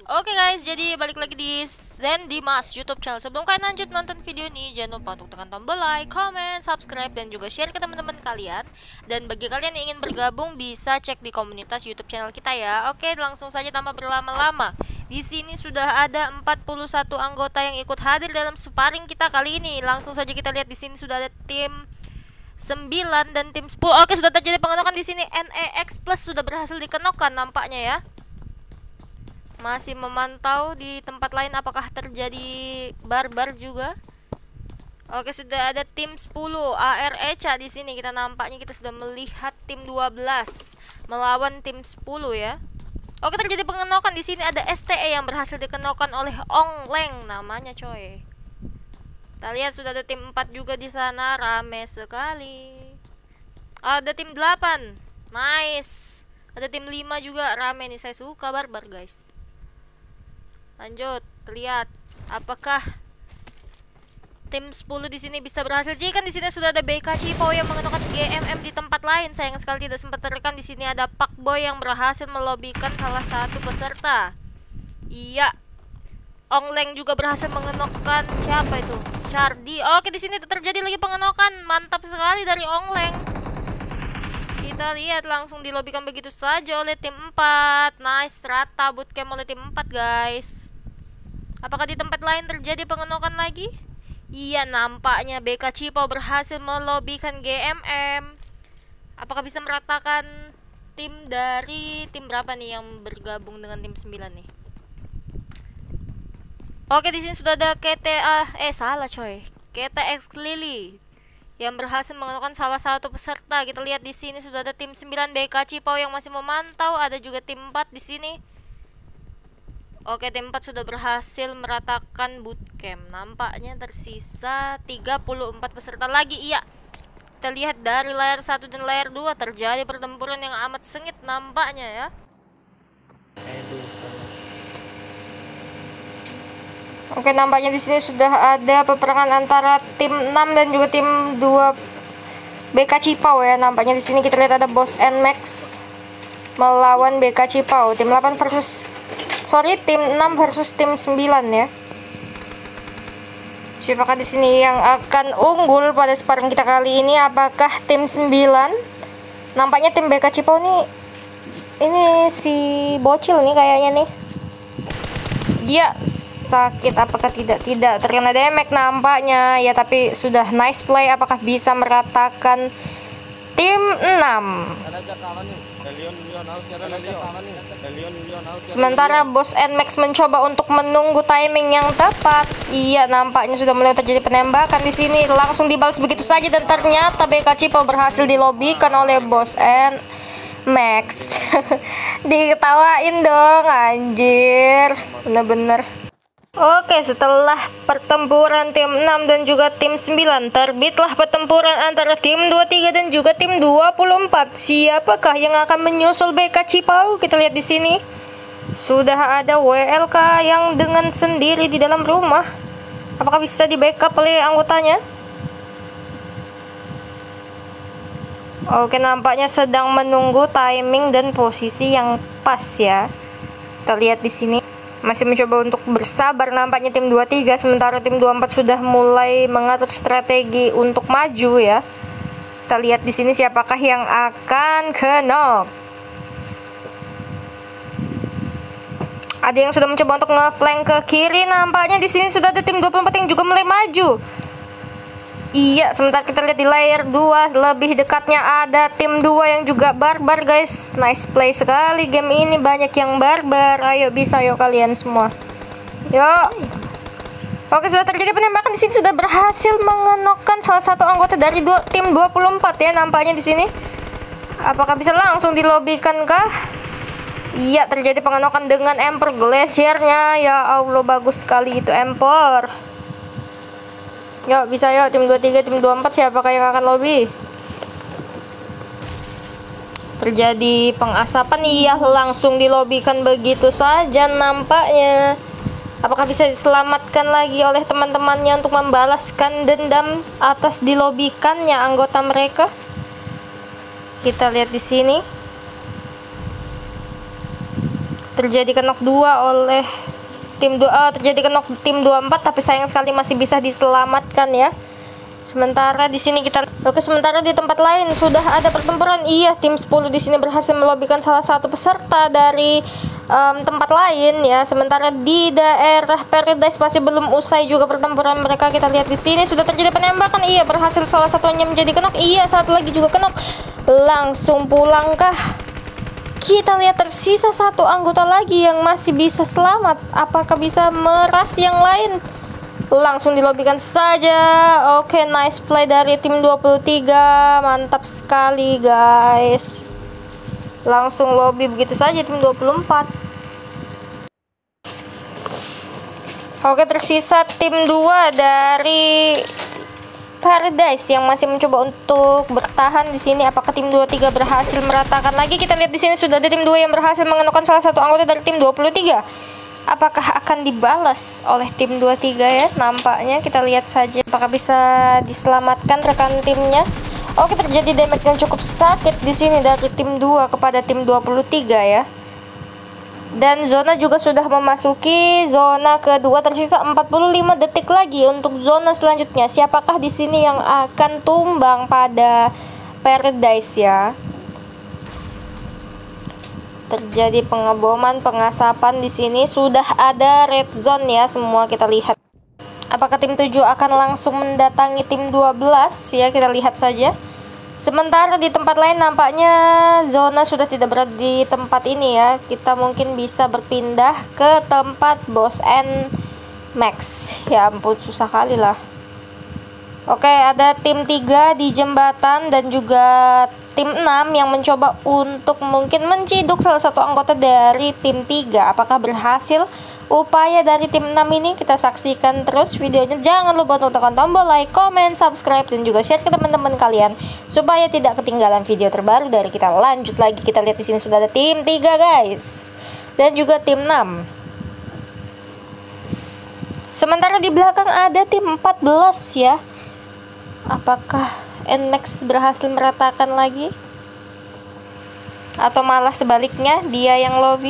Oke guys, jadi balik lagi di Zen Dimas YouTube channel. Sebelum kalian lanjut nonton video ini, jangan lupa untuk tekan tombol like, comment, subscribe, dan juga share ke teman-teman kalian. Dan bagi kalian yang ingin bergabung, bisa cek di komunitas YouTube channel kita ya. Oke, langsung saja tanpa berlama-lama. Di sini sudah ada 41 anggota yang ikut hadir dalam sparring kita kali ini. Langsung saja kita lihat di sini sudah ada tim 9 dan tim 10. Oke, sudah terjadi pengenokan di sini. NEX Plus sudah berhasil dikenokan nampaknya ya. Masih memantau di tempat lain apakah terjadi barbar juga. Oke, sudah ada tim 10 AR Echa di sini. Kita nampaknya kita sudah melihat tim 12 melawan tim 10 ya. Oke, terjadi pengenokan di sini, ada STE yang berhasil dikenokan oleh Ong Leng namanya coy. Kita lihat sudah ada tim 4 juga di sana, rame sekali. Ada tim 8. Nice. Ada tim 5 juga rame nih, saya suka barbar guys. Lanjut, lihat apakah tim 10 di sini bisa berhasil. Jika di sini sudah ada BK Cipau yang menggunakan GMM di tempat lain. Sayang sekali tidak sempat terekam. Di sini ada Pak Boy yang berhasil melobikan salah satu peserta. Iya. Ong Leng juga berhasil mengenokkan siapa itu? Chardi. Oke, di sini terjadi lagi pengenokan. Mantap sekali dari Ong Leng. Kita lihat langsung dilobikan begitu saja oleh tim 4. Nice, rata bootcamp oleh tim 4 guys. Apakah di tempat lain terjadi pengenokan lagi? Iya, nampaknya BK Cipau berhasil melobikan GMM. Apakah bisa meratakan tim dari tim berapa nih yang bergabung dengan tim 9 nih? Oke, di sini sudah ada salah coy. KTX Lily yang berhasil menggunakan salah satu peserta. Kita lihat di sini sudah ada tim 9 BK Cipau yang masih memantau, ada juga tim 4 di sini. Oke, tim 4 sudah berhasil meratakan bootcamp. Nampaknya tersisa 34 peserta lagi. Iya. Kita lihat dari layar 1 dan layar 2 terjadi pertempuran yang amat sengit nampaknya ya. Oke, nampaknya di sini sudah ada peperangan antara tim 6 dan juga tim 2 BK Cipau ya. Nampaknya di sini kita lihat ada Boss NMAX melawan BK Cipau. Tim 6 versus tim 9 ya. Siapakah di sini yang akan unggul pada sparring kita kali ini? Apakah tim 9? Nampaknya tim BK Cipau nih, ini si bocil nih kayaknya nih. Iya, sakit apakah tidak terkena damage nampaknya ya, tapi sudah nice play. Apakah bisa meratakan tim 6? Sementara Bos NMAX mencoba untuk menunggu timing yang tepat. Iya, nampaknya sudah mulai terjadi penembakan di sini. Langsung dibalas begitu saja dan ternyata BK Cipau berhasil dilobikan oleh Bos NMAX. Diketawain dong anjir. Bener-bener. Oke, setelah pertempuran tim 6 dan juga tim 9, terbitlah pertempuran antara tim 23 dan juga tim 24. Siapakah yang akan menyusul BK Cipau? Kita lihat di sini. Sudah ada WLK yang dengan sendiri di dalam rumah. Apakah bisa di backup oleh anggotanya? Oke, nampaknya sedang menunggu timing dan posisi yang pas ya. Kita lihat di sini. Masih mencoba untuk bersabar nampaknya tim 23, sementara tim 24 sudah mulai mengatur strategi untuk maju ya. Kita lihat di sini siapakah yang akan knock. Ada yang sudah mencoba untuk ngeflank ke kiri. Nampaknya di sini sudah ada tim 24 yang juga mulai maju. Iya, sementara kita lihat di layar 2 lebih dekatnya ada tim 2 yang juga barbar guys. Nice play sekali game ini, banyak yang barbar. Ayo bisa yuk kalian semua. Yuk. Oke, sudah terjadi penembakan di sini, sudah berhasil mengenokkan salah satu anggota dari tim 24 ya nampaknya di sini. Apakah bisa langsung dilobikan kah? Iya, terjadi pengenokan dengan Emperor Glacier-nya. Ya Allah, bagus sekali itu Emperor. Yuk, bisa yuk tim 23, tim 24 siapakah yang akan lobby? Terjadi pengasapan, iya langsung dilobikan begitu saja nampaknya. Apakah bisa diselamatkan lagi oleh teman-temannya untuk membalaskan dendam atas dilobikannya anggota mereka? Kita lihat di sini. Terjadi kenok 2 oleh tim 2, terjadi kenok tim 24, tapi sayang sekali masih bisa diselamatkan ya. Sementara di sini sementara di tempat lain sudah ada pertempuran. Iya, tim 10 di sini berhasil melobikan salah satu peserta dari tempat lain ya. Sementara di daerah Paradise masih belum usai juga pertempuran mereka. Kita lihat di sini sudah terjadi penembakan. Iya, berhasil salah satunya menjadi kenok. Iya, satu lagi juga kenok. Langsung pulangkah? Kita lihat tersisa satu anggota lagi yang masih bisa selamat. Apakah bisa meras yang lain? Langsung dilobikan saja. Oke, nice play dari tim 23. Mantap sekali guys. Langsung lobby begitu saja tim 24. Oke, tersisa tim 2 dari Paradise yang masih mencoba untuk bertahan di sini. Apakah tim 23 berhasil meratakan lagi? Kita lihat di sini sudah ada tim 2 yang berhasil mengenokkan salah satu anggota dari tim 23. Apakah akan dibalas oleh tim 23 ya? Nampaknya kita lihat saja apakah bisa diselamatkan rekan timnya. Oke, terjadi damage yang cukup sakit di sini dari tim 2 kepada tim 23 ya. Dan zona juga sudah memasuki zona kedua, tersisa 45 detik lagi untuk zona selanjutnya. Siapakah di sini yang akan tumbang pada Paradise ya? Terjadi pengeboman, pengasapan di sini. Sudah ada red zone ya, semua kita lihat. Apakah tim 7 akan langsung mendatangi tim 12 ya? Kita lihat saja. Sementara di tempat lain nampaknya zona sudah tidak berada di tempat ini ya. Kita mungkin bisa berpindah ke tempat Boss and Max. Ya ampun, susah kali lah. Oke, ada tim 3 di jembatan dan juga tim 6 yang mencoba untuk mungkin menciduk salah satu anggota dari tim 3. Apakah berhasil upaya dari tim 6 ini? Kita saksikan terus videonya. Jangan lupa untuk tekan tombol like, comment, subscribe, dan juga share ke teman-teman kalian supaya tidak ketinggalan video terbaru dari kita. Lanjut lagi, kita lihat di sini sudah ada tim 3 guys, dan juga tim 6. Sementara di belakang ada tim 14 ya. Apakah NMAX berhasil meratakan lagi? Atau malah sebaliknya, dia yang lobby?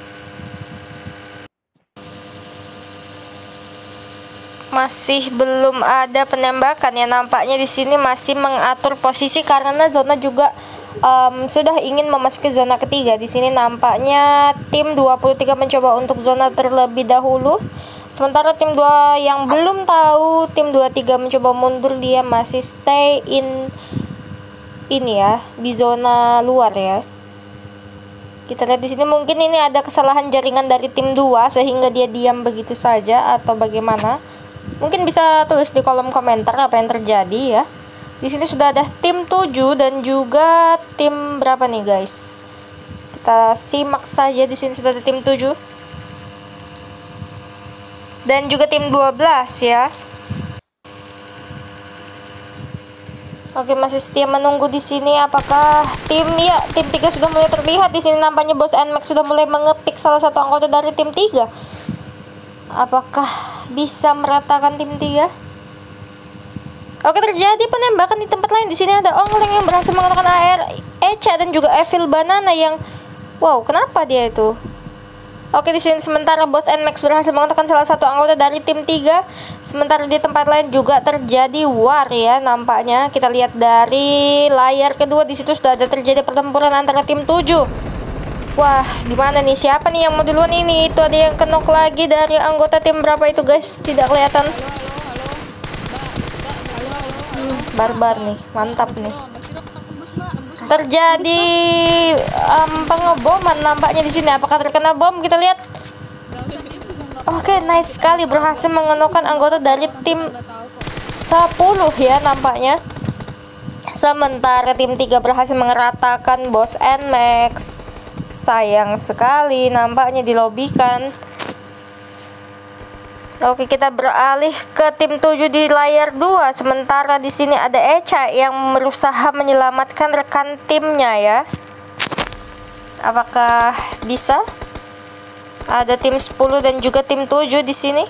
Masih belum ada penembakan ya, nampaknya di sini masih mengatur posisi karena zona juga sudah ingin memasuki zona ketiga. Di sini nampaknya tim 23 mencoba untuk zona terlebih dahulu. Sementara tim 2 yang belum tahu, tim 23 mencoba mundur, dia masih stay in ini ya, di zona luar ya. Kita lihat di sini mungkin ini ada kesalahan jaringan dari tim 2 sehingga dia diam begitu saja atau bagaimana. Mungkin bisa tulis di kolom komentar apa yang terjadi ya. Di sini sudah ada tim 7 dan juga tim berapa nih guys? Kita simak saja. Di sini sudah ada tim 7 dan juga tim 12 ya. Oke, masih setia menunggu di sini. Apakah tim 3 sudah mulai terlihat di sini? Nampaknya Boss and Max sudah mulai mengepik salah satu anggota dari tim 3. Apakah bisa meratakan tim 3? Oke, terjadi penembakan di tempat lain. Di sini ada Ongleng yang berhasil mengenakan AR Echa dan juga Evil Banana yang wow, kenapa dia itu? Oke, di sini sementara Boss and Max berhasil mengenakan salah satu anggota dari tim 3. Sementara di tempat lain juga terjadi war ya nampaknya. Kita lihat dari layar kedua, di situ sudah ada terjadi pertempuran antara tim 7. Wah, gimana nih? Siapa nih yang mau duluan ini? Itu ada yang kenok lagi dari anggota tim berapa itu guys? Tidak kelihatan. Barbar nih, mantap nih. Terjadi pengeboman nampaknya di sini. Apakah terkena bom? Kita lihat. Oke, nice sekali, berhasil mengenokkan anggota dari tim 10 ya nampaknya. Sementara tim 3 berhasil mengeratakan Boss and Max. Sayang sekali nampaknya dilobikan. Oke, kita beralih ke tim 7 di layar 2. Sementara di sini ada Echa yang berusaha menyelamatkan rekan timnya ya. Apakah bisa? Ada tim 10 dan juga tim 7 di sini.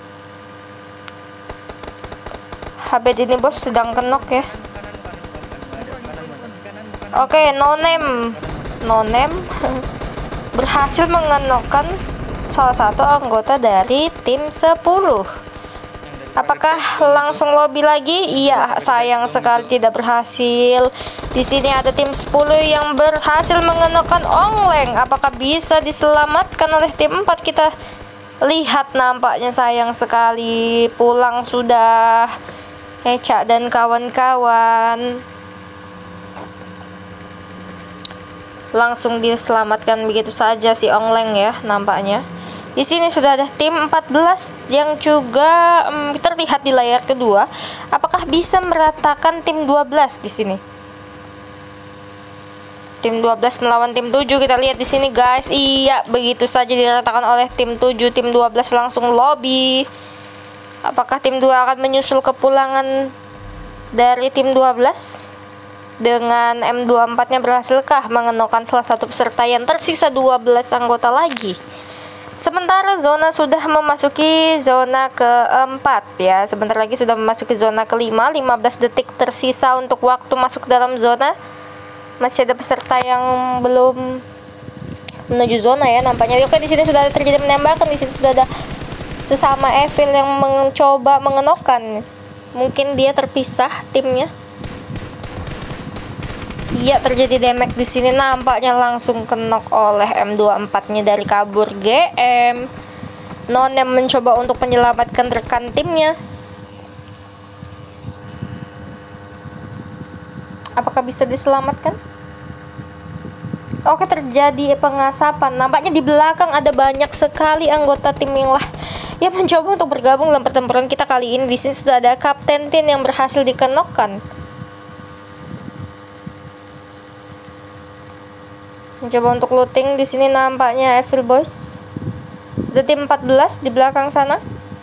Habib ini bos sedang kenok ya. Oke, no name berhasil mengenokkan salah satu anggota dari tim 10. Apakah langsung lobby lagi? Iya, sayang sekali tidak berhasil. Di sini ada tim 10 yang berhasil mengenokkan Ongleng. Apakah bisa diselamatkan oleh tim 4? Kita lihat, nampaknya sayang sekali. Pulang sudah Eca dan kawan-kawan. Langsung diselamatkan begitu saja si Ongleng ya, nampaknya. Di sini sudah ada tim 14 yang juga terlihat di layar kedua. Apakah bisa meratakan tim 12 di sini? Tim 12 melawan tim 7, kita lihat di sini guys. Iya, begitu saja diratakan oleh tim 7. Tim 12 langsung lobby. Apakah tim 2 akan menyusul kepulangan dari tim 12? Dengan M24-nya berhasilkah mengenokkan salah satu peserta yang tersisa 12 anggota lagi? Sementara zona sudah memasuki zona keempat ya. Sebentar lagi sudah memasuki zona kelima. 15 detik tersisa untuk waktu masuk dalam zona. Masih ada peserta yang belum menuju zona ya nampaknya. Oke, di sini sudah terjadi penembakan. Di sini sudah ada sesama Evil yang mencoba mengenokkan. Mungkin dia terpisah timnya. Iya, terjadi damage di sini, nampaknya langsung kenok oleh M24-nya dari kabur GM. Nonem mencoba untuk menyelamatkan rekan timnya. Apakah bisa diselamatkan? Oke, terjadi pengasapan. Nampaknya di belakang ada banyak sekali anggota tim yang mencoba untuk bergabung dalam pertempuran kita kali ini. Di sini sudah ada Kapten Tin yang berhasil dikenokkan. Mencoba untuk looting di sini, nampaknya Evil Boys. Ada tim 14 di belakang sana.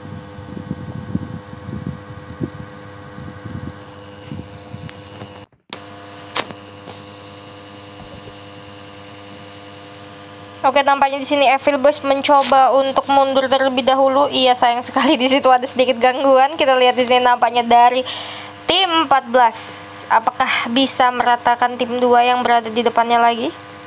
Oke, tampaknya di sini Evil Boys mencoba untuk mundur terlebih dahulu. Iya, sayang sekali di situ ada sedikit gangguan. Kita lihat di sini nampaknya dari tim 14. Apakah bisa meratakan tim 2 yang berada di depannya lagi?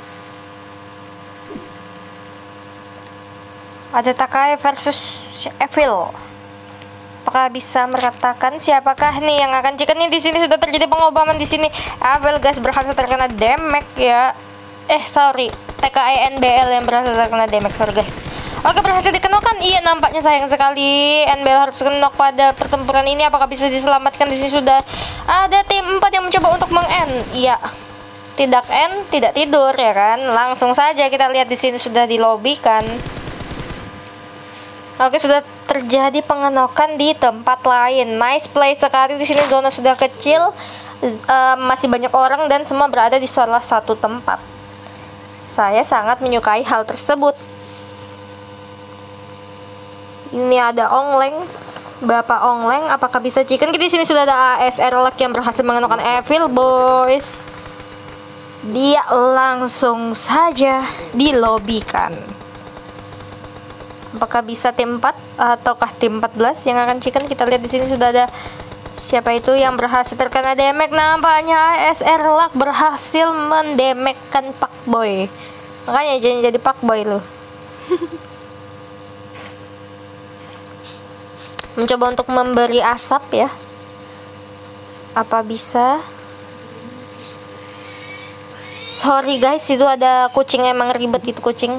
Ada Takai versus Evil. Apakah bisa meratakan? Siapakah nih yang akan chicken? Nih di sini sudah terjadi pengobaman di sini. Evil guys berhasil terkena damage ya. Sorry, TKI NBL yang berhasil terkena damage, sorry guys. Oke, berhasil dikenokan. Iya, nampaknya sayang sekali NBL harus kenok pada pertempuran ini. Apakah bisa diselamatkan? Di sini sudah ada tim 4 yang mencoba untuk meng-end. Iya. Tidak end, tidak tidur ya kan. Langsung saja kita lihat di sini sudah dilobikan. Oke, sudah terjadi pengenokan di tempat lain. Nice play sekali di sini. Zona sudah kecil, masih banyak orang dan semua berada di salah satu tempat. Saya sangat menyukai hal tersebut. Ini ada Ongleng, Bapak Ongleng. Apakah bisa chicken? Di sini sudah ada ASR Luck yang berhasil mengenokkan Evil Boys. Dia langsung saja dilobikan. Apakah bisa tim 4 ataukah tim 14 yang akan chicken? Kita lihat di sini sudah ada siapa itu yang berhasil terkena damage. Nampaknya ASR Luck berhasil mendamage-kan Pakboy. Makanya jangan jadi Pakboy loh. Mencoba untuk memberi asap ya. Apa bisa? Sorry guys, itu ada kucing, emang ribet itu kucing.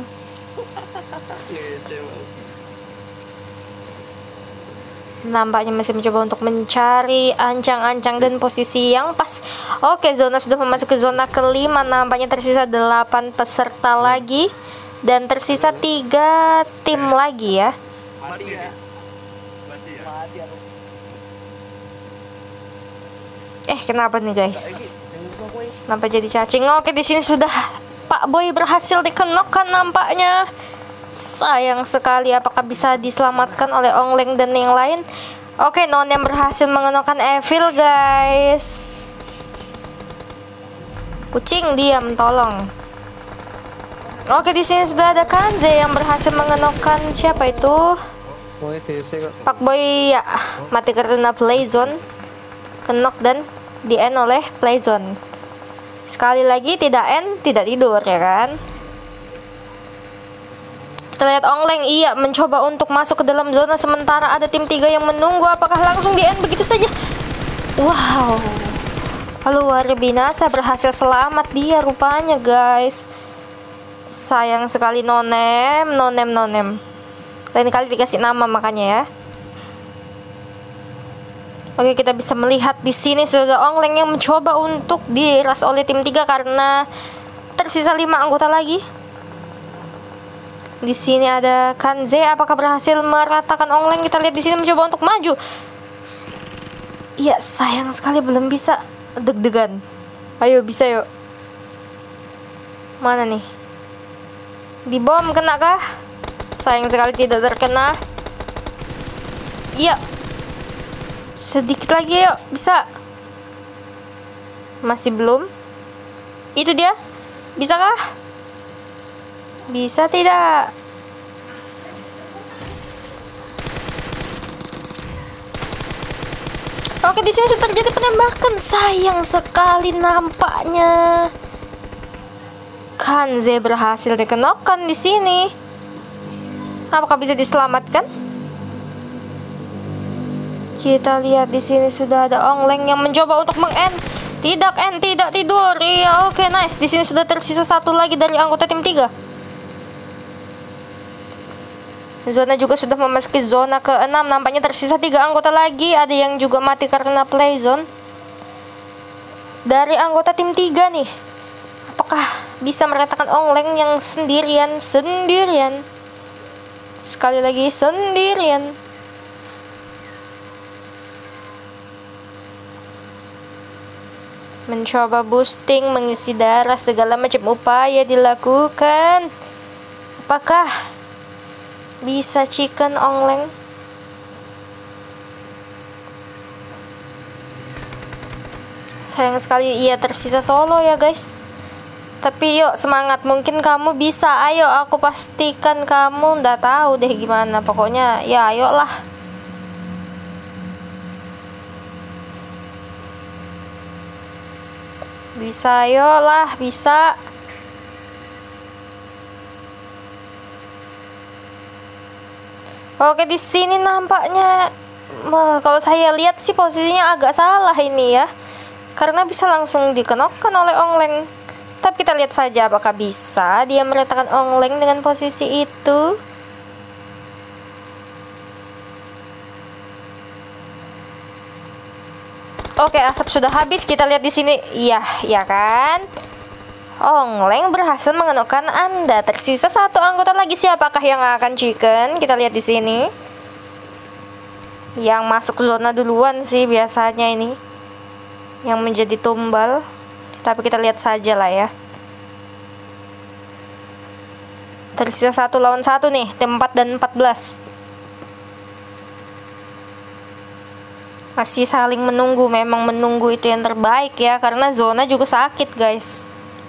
Nampaknya masih mencoba untuk mencari ancang-ancang dan posisi yang pas. Oke, zona sudah memasuki zona kelima. Nampaknya tersisa 8 peserta lagi dan tersisa 3 tim lagi ya. Kenapa nih guys? Kenapa jadi cacing? Oke, di sini sudah Pak Boy berhasil dikenokkan nampaknya. Sayang sekali, apakah bisa diselamatkan oleh Ongleng dan yang lain? Oke, Nonem berhasil mengenokkan Evil guys. Kucing diam, tolong. Oke, di sini sudah ada Kanze yang berhasil mengenokkan siapa itu? Pak Boy ya, mati karena playzone. Kenok dan di-end oleh playzone. Sekali lagi tidak end, tidak tidur ya kan? Kita lihat Ongleng, iya, mencoba untuk masuk ke dalam zona, sementara ada tim 3 yang menunggu. Apakah langsung di-end begitu saja? Wow, luar binasa, berhasil selamat dia rupanya guys. Sayang sekali nonem. Lain kali dikasih nama makanya ya. Oke, kita bisa melihat di sini sudah ada Ongleng yang mencoba untuk diras oleh tim 3 karena tersisa 5 anggota lagi. Di sini ada Kanze, apakah berhasil meratakan Ongleng? Kita lihat di sini mencoba untuk maju. Iya, sayang sekali belum bisa. Deg-degan. Ayo, bisa yuk. Mana nih? Di bom kena kah? Sayang sekali tidak terkena. Iya. Sedikit lagi yuk, bisa. Masih belum. Itu dia. Bisakah? Bisa tidak? Oke, di sini sudah terjadi penembakan. Sayang sekali nampaknya. Kanze berhasil dikenakan di sini. Apakah bisa diselamatkan? Kita lihat di sini sudah ada Ongleng yang mencoba untuk meng-end. Tidak tidur. Iya, oke, nice. Di sini sudah tersisa 1 lagi dari anggota tim 3. Zona juga sudah memasuki zona ke-6. Nampaknya tersisa 3 anggota lagi. Ada yang juga mati karena play zone. Dari anggota tim 3 nih, apakah bisa meratakan Ongleng yang sendirian? Sekali lagi sendirian. Mencoba boosting, mengisi darah, segala macam upaya dilakukan. Apakah bisa chicken Ongleng? Sayang sekali ia tersisa solo ya guys. Tapi yuk semangat, mungkin kamu bisa. Ayo, aku pastikan kamu nggak tahu deh gimana. Pokoknya ya ayolah. Bisa, ayolah, bisa. Oke, di sini nampaknya kalau saya lihat sih posisinya agak salah ini ya. Karena bisa langsung dikenokkan oleh Ongleng. Tapi kita lihat saja apakah bisa dia meratakan Ongleng dengan posisi itu. Oke, asap sudah habis. Kita lihat di sini. Iya, ya kan? Ongleng berhasil mengenokkan Anda. Tersisa 1 anggota lagi. Siapakah yang akan chicken? Kita lihat di sini. Yang masuk zona duluan sih biasanya ini, yang menjadi tumbal. Tapi kita lihat saja lah ya. Tersisa 1 lawan 1 nih, tim 4 dan 14. Masih saling menunggu. Memang menunggu itu yang terbaik ya, karena zona juga sakit guys.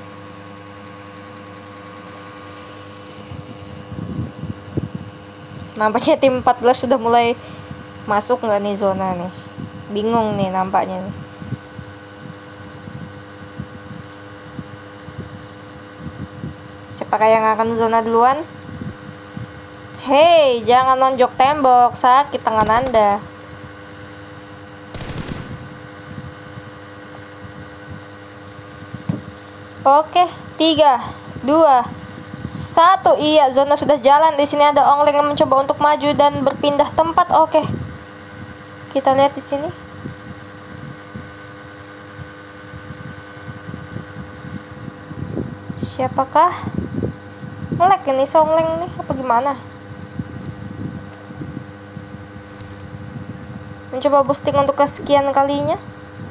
Nampaknya tim 14 sudah mulai masuk nggak nih zona nih. Bingung nih nampaknya nih. Siapakah yang akan zona duluan? Hei, jangan nonjok tembok, sakit tangan Anda. Oke, 3, 2, 1. Iya, zona sudah jalan. Di sini ada Ongleng yang mencoba untuk maju dan berpindah tempat. Oke. Kita lihat di sini. Siapakah? Nge-lag ini Ongleng nih apa gimana? Mencoba boosting untuk kesekian kalinya.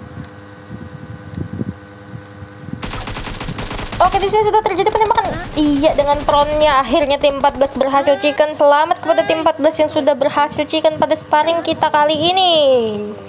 Oke, di sini sudah terjadi penembakan. Iya, dengan pronnya akhirnya tim 14 berhasil chicken. Selamat kepada tim 14 yang sudah berhasil chicken pada sparring kita kali ini.